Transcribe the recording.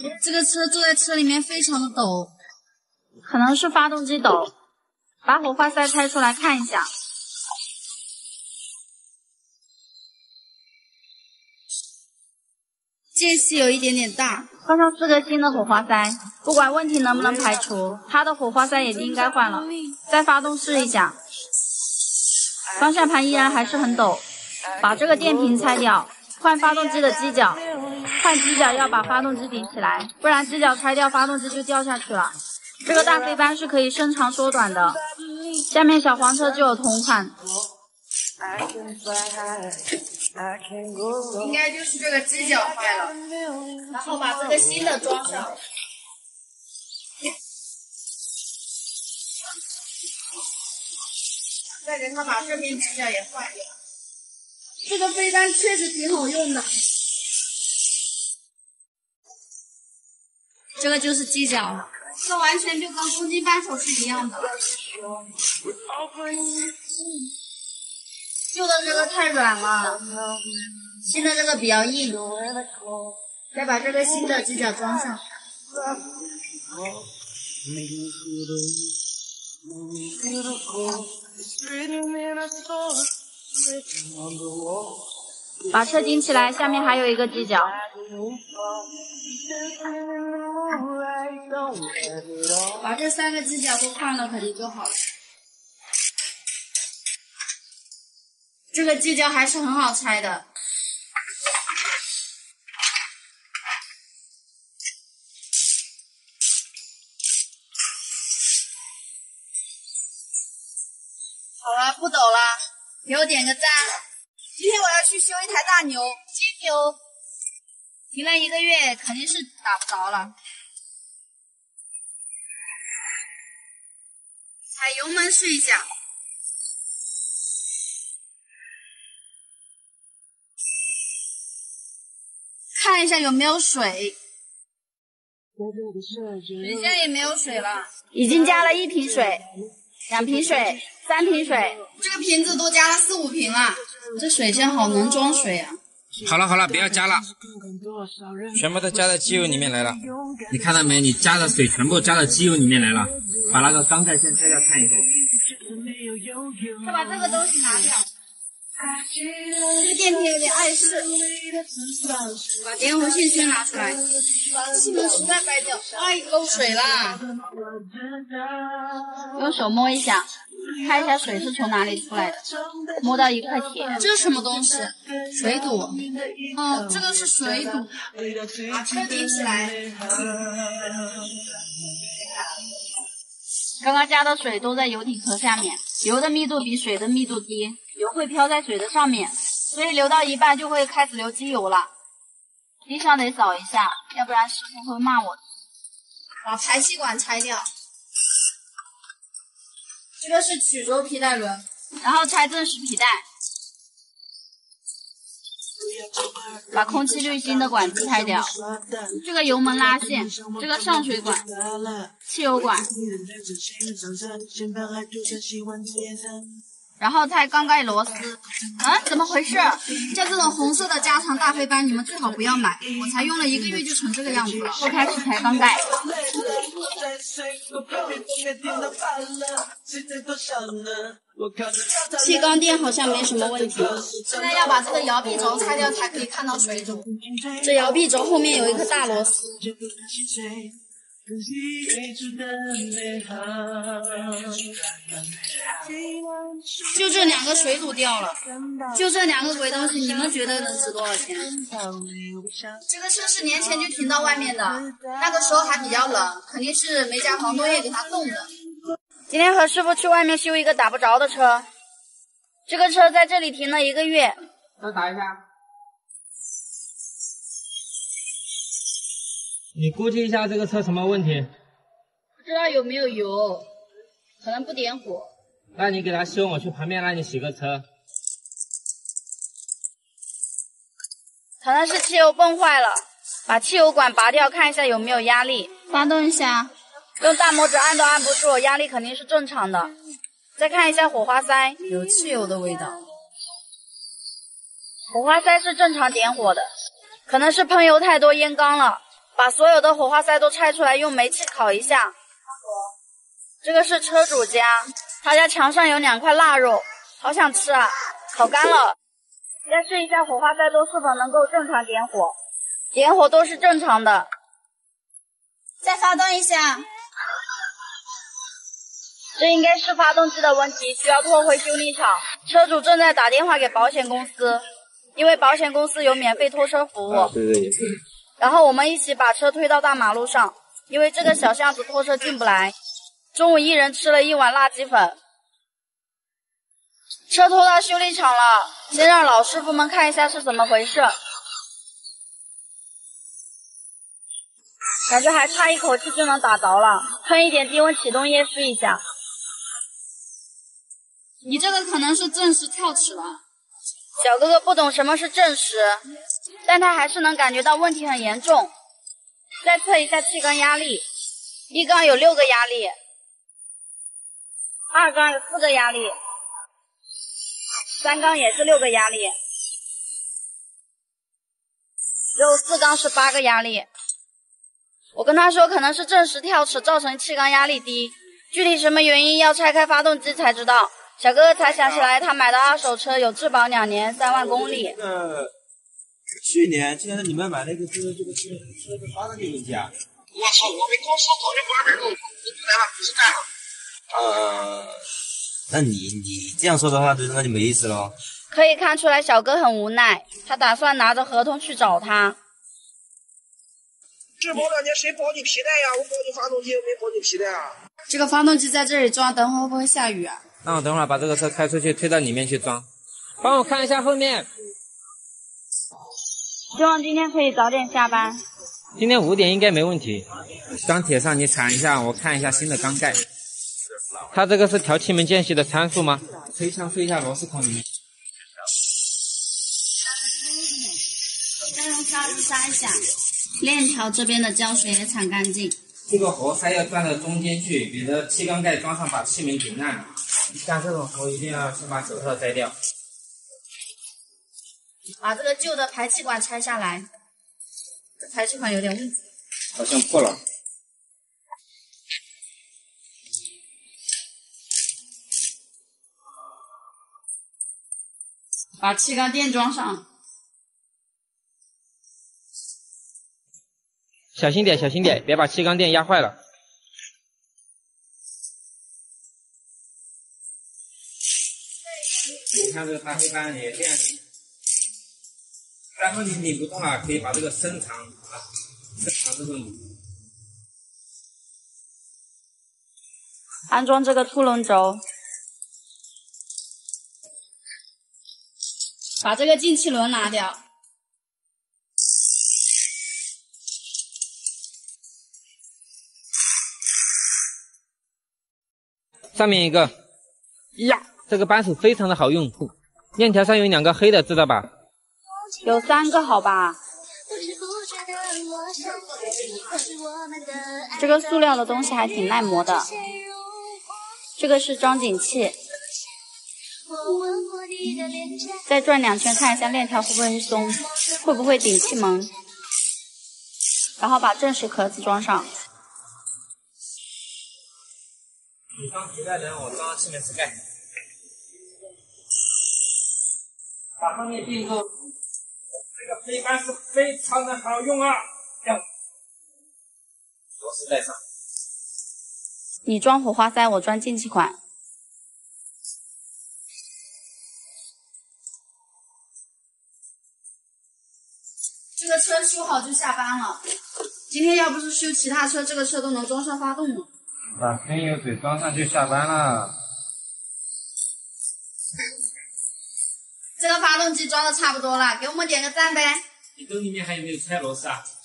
这个车坐在车里面非常的抖， 可能是发动机抖。把火花塞拆出来看一下。 间隙有一点点大。 换上4个新的火花塞，不管问题能不能排除，它的火花塞也应该换了。再发动试一下，方向盘依然还是很抖。把这个电瓶拆掉，换发动机的机脚。换机脚要把发动机顶起来，不然机脚拆掉，发动机就掉下去了。这个大飞斑是可以伸长缩短的。下面小黄车就有同款。 应该就是这个机脚坏了，然后把这个新的装上。再给他把这边机脚也换掉。这个飞单确实挺好用的。这个就是机脚，这完全就跟公斤扳手是一样的。旧的这个太软了，新的这个比较硬。再把这个新的机脚装上。 把车顶起来，下面还有一个机脚。 把这3个机脚都换了，肯定就好了。这个机脚还是很好拆的。好了，不抖了，给我点个赞。今天我要去修一台大牛，金牛，停了1个月，肯定是打不着了。踩油门试一下。看一下有没有水，水箱也没有水了， 已经加了1瓶水、2瓶水、3瓶水， 这个瓶子都加了4、5瓶了。这水箱好能装水啊！ 好了，不要加了，全部都加到机油里面来了。你看到没？你加的水全部加到机油里面来了。把那个缸盖先拆掉看一下。再把这个东西拿掉。这个电瓶有点碍事，把点火线圈拿出来，气门实在掰掉，哎，漏水啦！ 用手摸一下，看一下水是从哪里出来的。摸到一块铁， 这是什么东西？水堵。哦，这个是水堵。把车顶起来。 刚刚加的水都在油底壳下面，油的密度比水的密度低。油会飘在水的上面，所以流到一半就会开始流机油了。地上得扫一下，要不然师傅会骂我。 把排气管拆掉。这个是曲轴皮带轮， 然后拆正时皮带。把空气滤芯的管子拆掉。这个油门拉线，这个上水管、汽油管。然后拆缸盖螺丝。怎么回事？ 像这种红色的加长大飞斑，你们最好不要买。我才用了1个月就成这个样子了。 又开始拆缸盖。 气缸垫好像没什么问题。现在要把这个摇臂轴拆掉才可以看到水阻。这摇臂轴后面有一颗大螺丝。就这2个水阻掉了，就这2个鬼东西，你们觉得能值多少钱？这个车是年前就停到外面的，那个时候还比较冷，肯定是没加防冻液给它冻的。 今天和师傅去外面修一个打不着的车，这个车在这里停了1个月。 再打一下。你估计一下这个车什么问题？ 不知道有没有油，可能不点火。 那你给它修，我去旁边让你洗个车。 可能是汽油泵坏了，把汽油管拔掉，看一下有没有压力。 发动一下， 用大拇指按都按不住，压力肯定是正常的。再看一下火花塞， 有汽油的味道。 火花塞是正常点火的，可能是喷油太多烟缸了。 把所有的火花塞都拆出来，用煤气烤一下。这个是车主家，他家墙上有2块腊肉，好想吃啊！烤干了，再试一下火花塞都是否能够正常点火，点火都是正常的。 再发动一下。 这应该是发动机的问题，需要拖回修理厂。车主正在打电话给保险公司，因为保险公司有免费拖车服务。 对，也是。 然后我们一起把车推到大马路上，因为这个小巷子拖车进不来。中午1人吃了1碗辣鸡粉。车拖到修理厂了，先让老师傅们看一下是怎么回事。感觉还差一口气就能打着了，喷一点低温启动液试一下。 你这个可能是正时跳齿了。 小哥哥不懂什么是正时，但他还是能感觉到问题很严重。再测一下气缸压力，一缸有6个压力，2缸有4个压力，3缸也是6个压力，只有4缸是8个压力。我跟他说可能是正时跳齿造成气缸压力低，具体什么原因要拆开发动机才知道。小哥哥才想起来他买的2手车有质保2年3万公里。 去年你们买那个这个车的发动机问题啊？ 我操！我们公司早就把这种不干了。 那你这样说的话，那就没意思了。 可以看出来小哥很无奈，他打算拿着合同去找他。 质保2年谁保你皮带呀？我保你发动机，我没保你皮带啊。 这个发动机在这里装，等会会不会下雨啊？ 那我等会儿把这个车开出去，推到里面去装。帮我看一下后面。 希望今天可以早点下班。 今天5点应该没问题。钢铁上你铲一下，我看一下新的缸盖。它这个是调气门间隙的参数吗？推枪推一下螺丝孔里面。 再用砂纸杀一下，链条这边的胶水也铲干净。 这个活塞要钻到中间去，免得气缸盖装上把气门顶烂了。像这种活一定要先把手套摘掉。 把这个旧的排气管拆下来，这排气管有点问题， 好像破了。 把气缸垫装上。 小心点，小心点，别把气缸垫压坏了。你看这个大黑斑也这样，然后你拧不动了，可以把这个伸长啊，伸长之后拧。 安装这个凸轮轴， 把这个进气轮拿掉。 上面一个呀，这个扳手非常的好用，链条上有2个黑的，知道吧？ 有3个好吧？这个塑料的东西还挺耐磨的。这个是装紧器，再转2圈看一下链条会不会松，会不会顶气门，然后把正时壳子装上。 你装皮带人，我装气门齿盖。把上面钉住，这个黑扳是非常的好用啊！螺丝带上。 你装火花塞，我装进气管。 这个车修好就下班了。今天要不是修其他车，这个车都能装上发动了。 把喷油嘴装上就下班了。 这个发动机装的差不多了，给我们点个赞呗。 你兜里面还有没有拆螺丝啊？